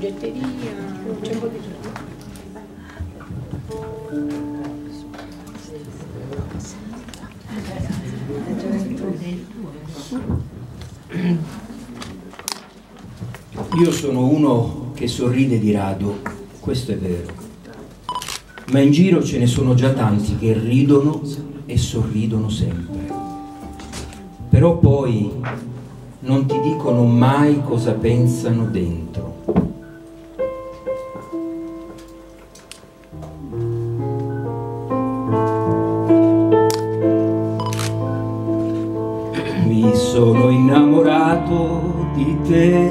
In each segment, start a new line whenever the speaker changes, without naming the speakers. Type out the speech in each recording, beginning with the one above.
biglietteria, c'è un po' di tutto.
Io sono uno che sorride di rado, questo è vero, ma in giro ce ne sono già tanti che ridono e sorridono sempre. Però poi non ti dicono mai cosa pensano dentro. Mi sono innamorato di te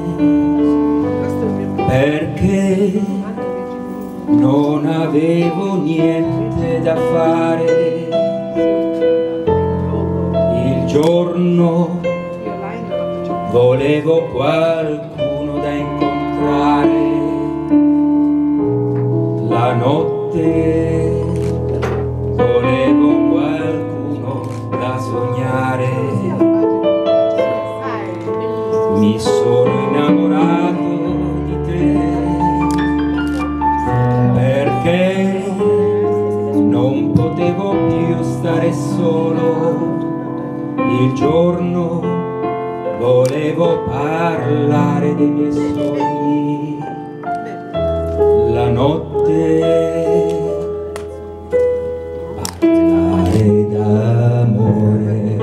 perché non avevo niente da fare. Il giorno volevo qualcuno da incontrare, la notte volevo qualcuno da sognare. Mi sono innamorato di te perché non potevo più stare solo. Il giorno volevo parlare dei miei sogni, la notte parlare d'amore.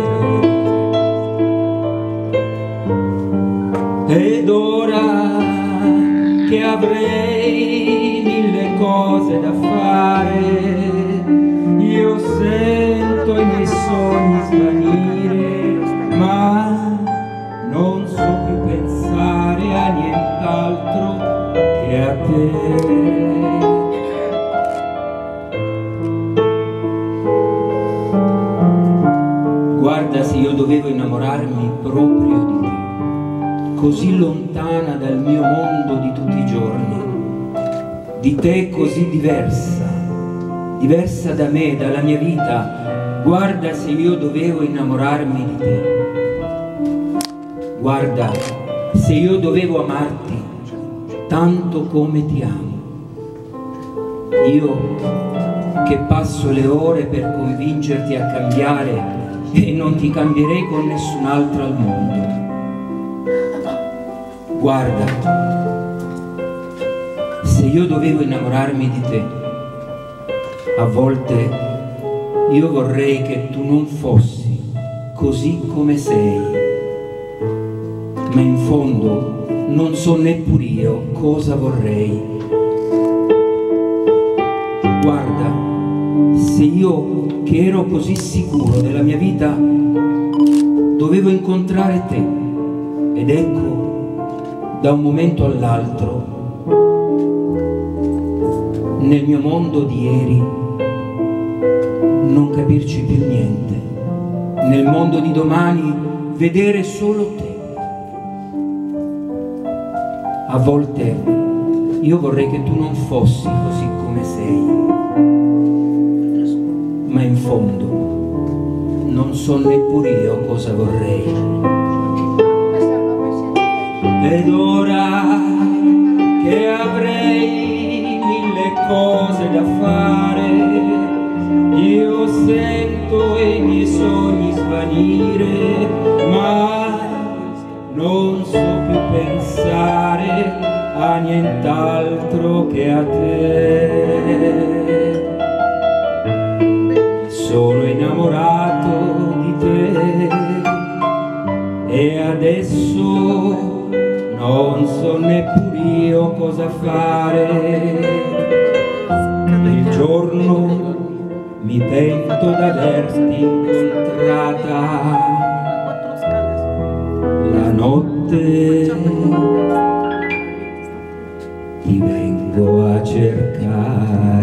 Ed ora che avrei mille cose da fare, io sento i miei sogni svanire, ma non so più pensare a nient'altro che a te. Guarda, se io dovevo innamorarmi proprio di te, così lontana dal mio mondo di tutti i giorni, di te così diversa, diversa da me, dalla mia vita. Guarda, se io dovevo innamorarmi di te, guarda, se io dovevo amarti tanto come ti amo, io che passo le ore per convincerti a cambiare e non ti cambierei con nessun altro al mondo. Guarda, se io dovevo innamorarmi di te, a volte io vorrei che tu non fossi così come sei, ma in fondo non so neppur io cosa vorrei. Guarda, se io che ero così sicuro della mia vita dovevo incontrare te, ed ecco, da un momento all'altro, nel mio mondo di ieri, non capirci più niente, nel mondo di domani vedere solo te. A volte io vorrei che tu non fossi così come sei, ma in fondo non so neppur io cosa vorrei. Ed ora che avrei mille cose da fare, io sento i miei sogni svanire, ma non so più pensare a nient'altro che a te. Sono innamorato di te e adesso non so neppur io cosa fare. Il giorno mi pento d'averti incontrata, la notte ti vengo a cercare.